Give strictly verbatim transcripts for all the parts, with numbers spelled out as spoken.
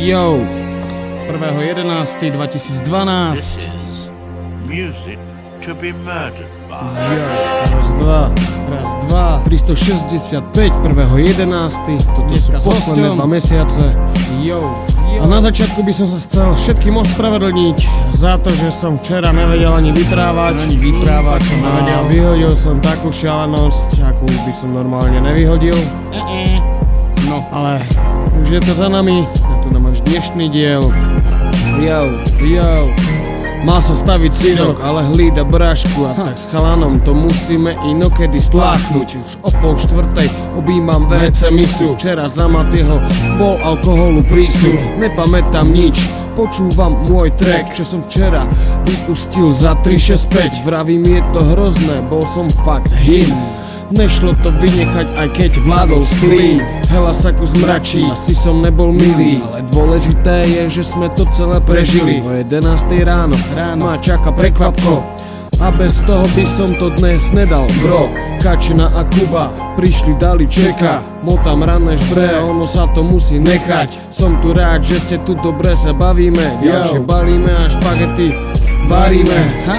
Yo, prvého jedenásteho dvetisícdvanásť. Music to be murdered by. Yo, raz, dva, raz, dva, tristošesťdesiatpäť, prvého jedenásteho Toto sú posledné dva mesiace. Yo, yo. A na začiatku by som sa chcel všetkým ospravedlniť za to, že som včera nevedel ani vyprávať. Ani vyprávať som nevedel. A vyhodil som takú šialenosť, akú by som normálne nevyhodil. No, ale už je to za nami. A tu nám až dnešný diel. Yo, yo. Má sa staviť sidok, ale hlída brášku. A tak s chalanom to musíme inokedy spláchnuť. Už o pol štvrtej objímam vé cé misu. Včera za Matýho bol alkoholu prísu. Nepamätám nič, počúvam môj track, čo som včera vypustil za tri šesť päť. Vravím, je to hrozné, bol som fakt him. Nešlo to vynechať, aj keď vládol splín. Hela sa kus mračí, asi som nebol milý. Ale dôležité je, že sme to celé prežili. O jedenástej ráno, ráno ma čaká prekvapko. A bez toho by som to dnes nedal, bro. Kačina a Kuba prišli, dali čeka. Motam rané žbre, ono sa to musí nechať. Som tu rád, že ste tu, dobre sa bavíme. Ďalšie balíme a špagety varíme. Ha?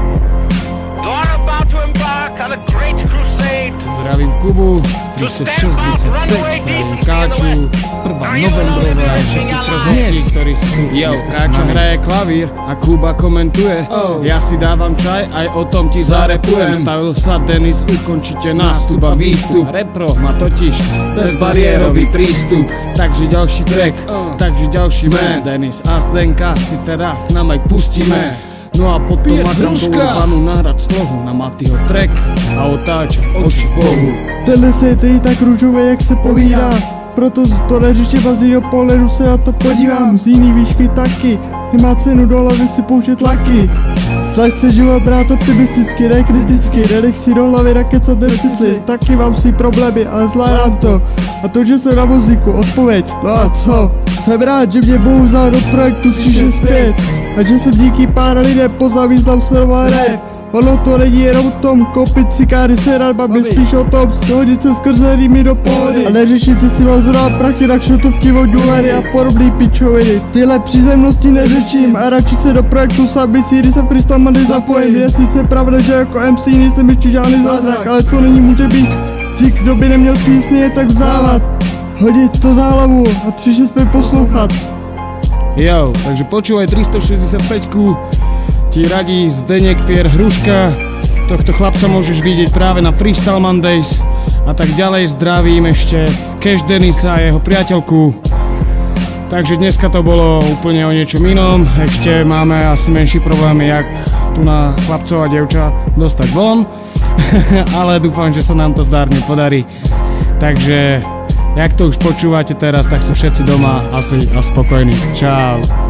Zdravím Kubu, tristošesťdesiatpäť, zdravím Káču, prvá novembrová, všetkých troch hostí, ktorí sú tu. Yo, Káča hraje klavír a Kuba komentuje. Ja si dávam čaj, aj o tom ti zarepujem. Stavil sa Denis, ukončite nástup a výstup. Repro má totiž bezbariérový prístup. Takže ďalší track, takže ďalší man. Denis a Zdenka si teraz na mic pustíme. No a potom makám dolu panu nahrať slohu na Matýho track a otáča oči Bohu. Tenhle svět je tak růžový, jak se povídá, proto to neřeším a z jeho pohledu se na to podívám. Z jiný výšky taky, nemá cenu do hlavy si pouštět tlaky. Snaž se život brát optimisticky, ne kriticky, nedech si do hlavy rakecat nesmysly. Taky mám si problémy, ale zvládám to. A to, že jsem na vozíku, odpověď, no a co? Jsem rád, že mě bohu vzal do projektu tři šest pět a že jsem díky pár lidem poznal význam slova rap. Ono to není jenom o tom koupit cikáry, serat babi, spíš o tom shodit se skrze rýmy do pohody. A neřešit, jestli mám zrovna prachy na kšotovky od dolary a podobný pičoviny. Tyhle přízemnosti neřeším a radši se do projektu sám si, když se freestyle zapojím. Je sice pravda, že jako em cé nejsem ještě žádný zázrak, ale co není může být, že kdo by neměl smysl je tak vzávat. Hodit to za hlavu a tři šest pět poslouchat. Jo, takže počúvaj tristošesťdesiatpäť ti radí Zdeněk Pier Hruška. Tohto chlapca môžeš vidieť práve na Freestyle Mondays. A tak ďalej zdravím ešte Cash Denisa a jeho priateľku. Takže dneska to bolo úplne o niečom inom. Ešte máme asi menší problém, jak tu na chlapcov a dievča dostať von. Ale dúfam, že sa nám to zdárne podarí. Takže jak to už počúvate teraz, tak sú všetci doma asi a spokojní. Čau.